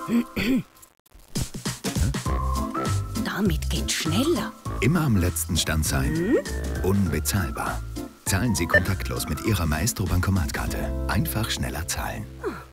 Damit geht's schneller. Immer am letzten Stand sein. Unbezahlbar. Zahlen Sie kontaktlos mit Ihrer Maestro-Bankomatkarte. Einfach schneller zahlen.